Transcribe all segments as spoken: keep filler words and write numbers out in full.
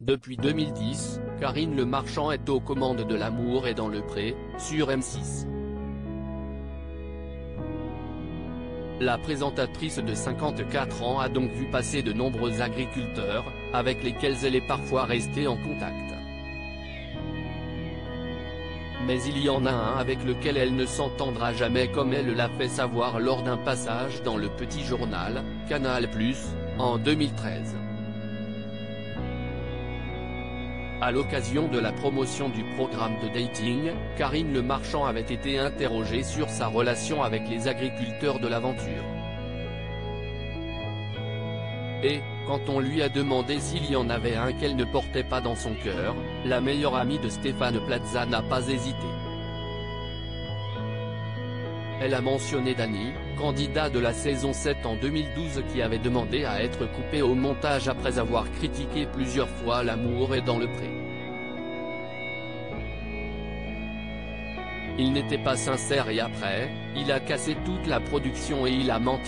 Depuis deux mille dix, Karine Le Marchand est aux commandes de L'amour est dans le pré, sur M six. La présentatrice de cinquante-quatre ans a donc vu passer de nombreux agriculteurs, avec lesquels elle est parfois restée en contact. Mais il y en a un avec lequel elle ne s'entendra jamais, comme elle l'a fait savoir lors d'un passage dans le Petit Journal, Canal plus, en deux mille treize. À l'occasion de la promotion du programme de dating, Karine Le Marchand avait été interrogée sur sa relation avec les agriculteurs de l'aventure. Et, quand on lui a demandé s'il y en avait un qu'elle ne portait pas dans son cœur, la meilleure amie de Stéphane Plaza n'a pas hésité. Elle a mentionné Dany, candidat de la saison sept en deux mille douze, qui avait demandé à être coupé au montage après avoir critiqué plusieurs fois L'amour est dans le pré. Il n'était pas sincère et après, il a cassé toute la production et il a menti.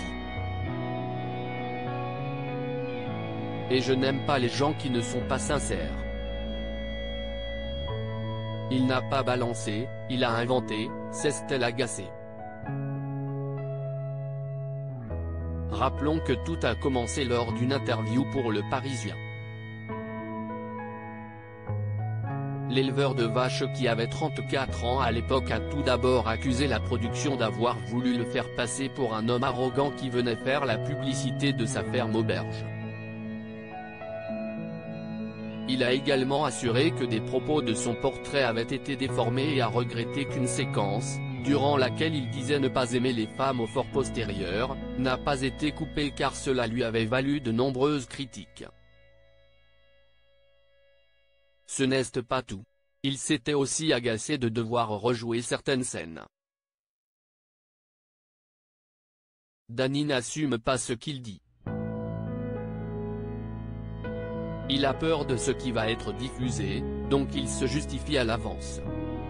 Et je n'aime pas les gens qui ne sont pas sincères. Il n'a pas balancé, il a inventé, s'est-elle agacée. Rappelons que tout a commencé lors d'une interview pour Le Parisien. L'éleveur de vaches, qui avait trente-quatre ans à l'époque, a tout d'abord accusé la production d'avoir voulu le faire passer pour un homme arrogant qui venait faire la publicité de sa ferme auberge. Il a également assuré que des propos de son portrait avaient été déformés et a regretté qu'une séquence, durant laquelle il disait ne pas aimer les femmes au fort postérieur, n'a pas été coupée car cela lui avait valu de nombreuses critiques. Ce n'est pas tout. Il s'était aussi agacé de devoir rejouer certaines scènes. Dany n'assume pas ce qu'il dit. Il a peur de ce qui va être diffusé, donc il se justifie à l'avance.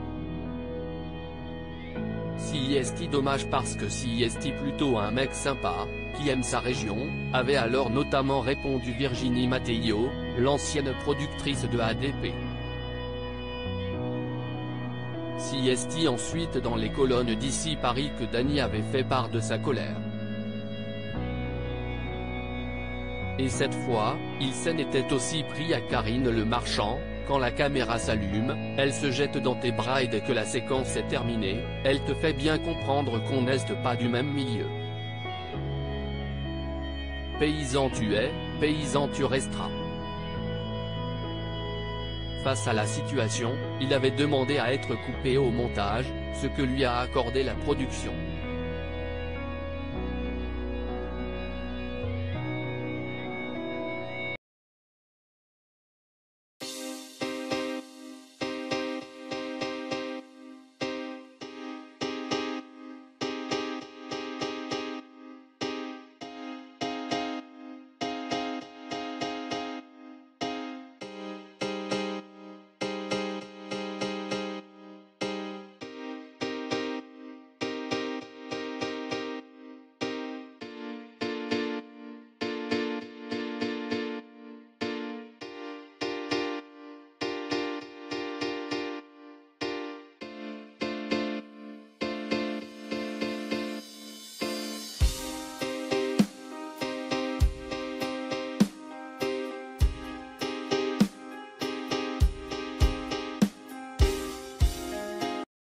Si est dommage parce que si est plutôt un mec sympa, qui aime sa région, avait alors notamment répondu Virginie Matteo, l'ancienne productrice de A D P. Si est ensuite dans les colonnes d'Ici Paris que Dany avait fait part de sa colère. Et cette fois, il s'en était aussi pris à Karine Le Marchand. Quand la caméra s'allume, elle se jette dans tes bras et dès que la séquence est terminée, elle te fait bien comprendre qu'on n'est pas du même milieu. Paysan tu es, paysan tu resteras. Face à la situation, il avait demandé à être coupé au montage, ce que lui a accordé la production.